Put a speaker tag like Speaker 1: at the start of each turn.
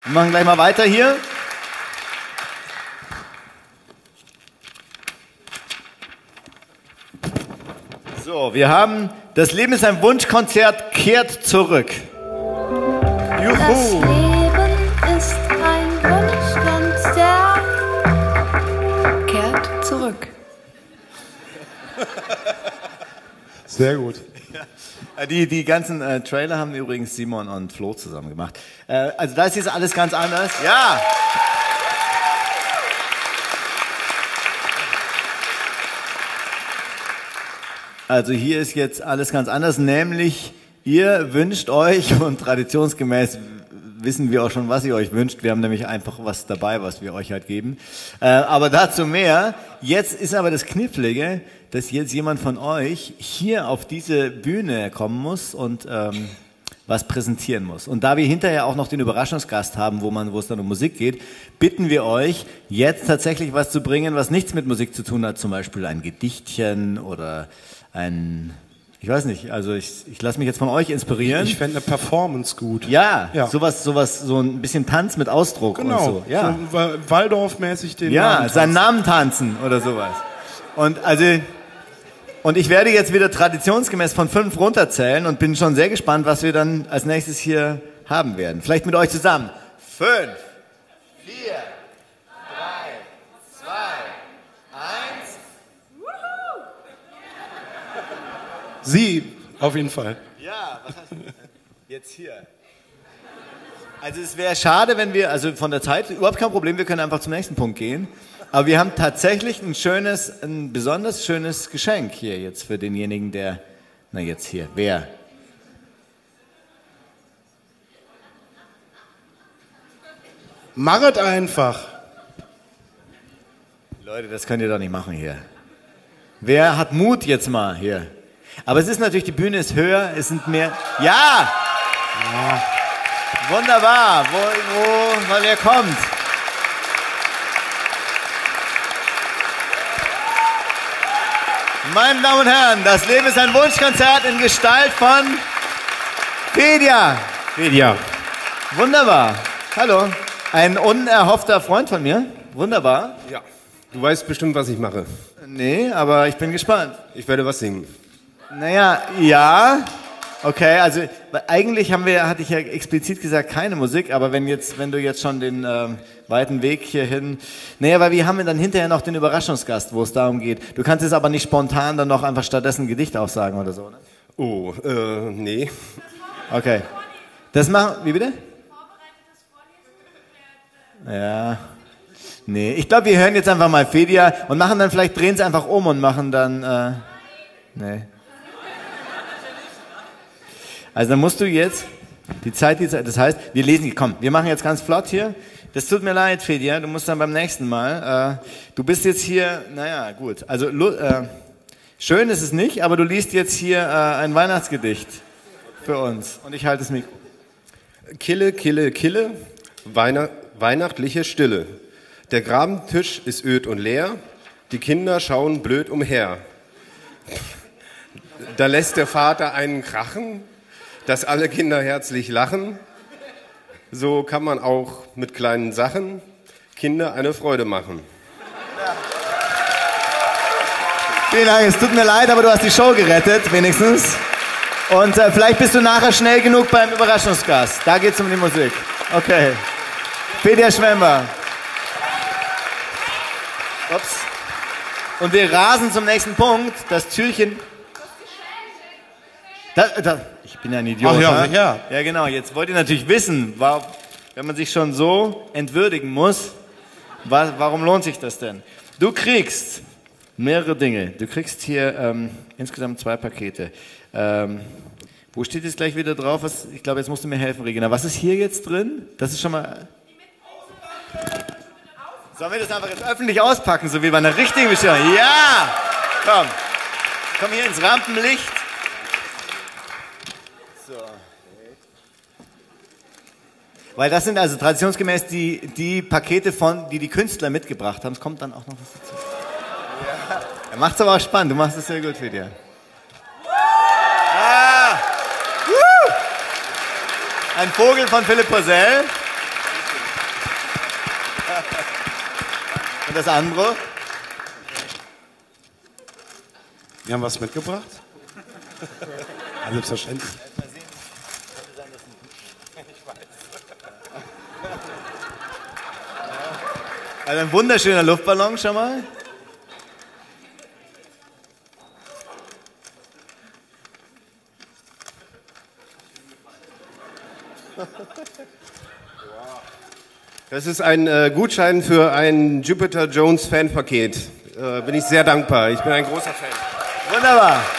Speaker 1: Wir machen gleich mal weiter hier. So, wir haben Das Leben ist ein Wunschkonzert kehrt zurück.
Speaker 2: Juhu. Das Leben ist ein Wunschkonzert kehrt zurück.
Speaker 3: Sehr gut.
Speaker 1: Die ganzen Trailer haben übrigens Simon und Flo zusammen gemacht. Also da ist jetzt alles ganz anders. Ja! Also hier ist jetzt alles ganz anders, nämlich ihr wünscht euch, und traditionsgemäß wissen wir auch schon, was ihr euch wünscht. Wir haben nämlich einfach was dabei, was wir euch halt geben. Aber dazu mehr. Jetzt ist aber das Knifflige, dass jetzt jemand von euch hier auf diese Bühne kommen muss und was präsentieren muss. Und da wir hinterher auch noch den Überraschungsgast haben, wo es dann um Musik geht, bitten wir euch, jetzt tatsächlich was zu bringen, was nichts mit Musik zu tun hat, zum Beispiel ein Gedichtchen oder ich weiß nicht, also ich lasse mich jetzt von euch inspirieren.
Speaker 3: Ich fände eine Performance gut.
Speaker 1: Ja, sowas, so ein bisschen Tanz mit Ausdruck und so. Ja.
Speaker 3: So Waldorf-mäßig den
Speaker 1: Namen
Speaker 3: tanzen.
Speaker 1: seinen Namen tanzen oder sowas. Und ich werde jetzt wieder traditionsgemäß von 5 runterzählen und bin schon sehr gespannt, was wir dann als nächstes hier haben werden. Vielleicht mit euch zusammen. 5, 4, 3, 2, 1.
Speaker 3: Sie, auf jeden Fall.
Speaker 1: Ja, was hast du jetzt hier? Also es wäre schade, wenn wir, also von der Zeit, überhaupt kein Problem, wir können einfach zum nächsten Punkt gehen. Aber wir haben tatsächlich ein besonders schönes Geschenk hier jetzt für denjenigen, der, wer?
Speaker 3: Machet einfach.
Speaker 1: Leute, das könnt ihr doch nicht machen hier. Wer hat Mut jetzt mal hier? Aber es ist natürlich, die Bühne ist höher, es sind mehr... Ja! Wunderbar, weil wer kommt? Meine Damen und Herren, das Leben ist ein Wunschkonzert in Gestalt von Fedia.
Speaker 4: Fedia.
Speaker 1: Wunderbar. Hallo. Ein unerhoffter Freund von mir. Wunderbar.
Speaker 4: Ja. Du weißt bestimmt, was ich mache.
Speaker 1: Nee, aber ich bin gespannt.
Speaker 4: Ich werde was singen.
Speaker 1: Naja, ja. Okay, also eigentlich hatte ich ja explizit gesagt, keine Musik, aber wenn du jetzt schon den weiten Weg hierhin... Naja, weil wir haben dann hinterher noch den Überraschungsgast, wo es darum geht. Du kannst jetzt aber nicht spontan dann noch einfach stattdessen ein Gedicht aufsagen oder so, ne?
Speaker 4: Oh, nee.
Speaker 1: Okay. Das machen... Wie bitte? Ja. Nee, ich glaube, wir hören jetzt einfach mal Fedia und machen dann, vielleicht drehen sie einfach um und machen dann... nee. Also dann musst du jetzt die Zeit, das heißt, wir machen jetzt ganz flott hier. Das tut mir leid, Fedia, du musst dann beim nächsten Mal. Du bist jetzt hier, naja, gut. Also schön ist es nicht, aber du liest jetzt hier ein Weihnachtsgedicht für uns. Und ich halte das Mikro.
Speaker 4: Kille, Kille, Kille, weihnachtliche Stille. Der Grabentisch ist öd und leer, die Kinder schauen blöd umher. Da lässt der Vater einen krachen, dass alle Kinder herzlich lachen. So kann man auch mit kleinen Sachen Kinder eine Freude machen.
Speaker 1: Vielen Dank, es tut mir leid, aber du hast die Show gerettet, wenigstens. Und vielleicht bist du nachher schnell genug beim Überraschungsgast. Da geht's um die Musik. Okay. Fedia Schwember. Ups. Und wir rasen zum nächsten Punkt. Das Türchen... Ich bin ja ein Idiot.
Speaker 3: Ach ja,
Speaker 1: ne?
Speaker 3: sicher.
Speaker 1: Ja, genau. Jetzt wollt ihr natürlich wissen, wenn man sich schon so entwürdigen muss, warum lohnt sich das denn? Du kriegst mehrere Dinge. Du kriegst hier insgesamt 2 Pakete. Wo steht jetzt gleich wieder drauf? Ich glaube, jetzt musst du mir helfen, Regina. Was ist hier jetzt drin? Das ist schon mal... Sollen wir das einfach jetzt öffentlich auspacken, so wie bei einer richtigen Bestellung? Ja! Komm hier ins Rampenlicht. So. Weil das sind also traditionsgemäß die Pakete die Künstler mitgebracht haben. Es kommt dann auch noch was dazu. Ja. Er macht es aber auch spannend. Du machst es sehr gut, Fedia. Ein Vogel von Philipp Porzell. das andere?
Speaker 3: Wir haben was mitgebracht? Ja, selbstverständlich.
Speaker 1: Also ein wunderschöner Luftballon schon mal.
Speaker 4: Das ist ein Gutschein für ein Jupiter Jones Fanpaket. Bin ich sehr dankbar. Ich bin ein großer Fan.
Speaker 1: Wunderbar.